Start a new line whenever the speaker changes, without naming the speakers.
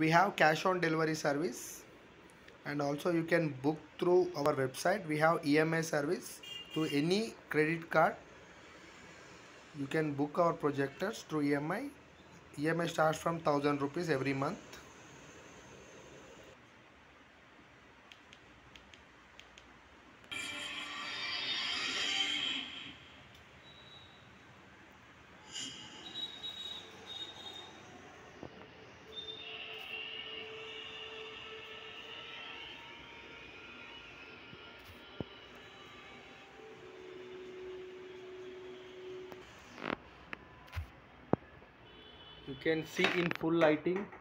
We have cash on delivery service, and also you can book through our website. We have EMI service to any credit card. You can book our projectors through EMI. EMI starts from 1000 rupees every month. You can see in full lighting